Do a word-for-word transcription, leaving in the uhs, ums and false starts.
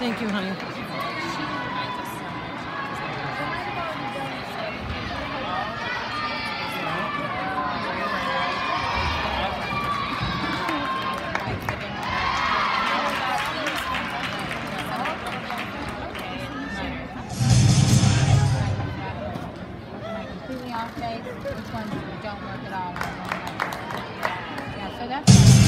Thank you, honey. Completely off days, which ones don't work at all. Yeah, so that's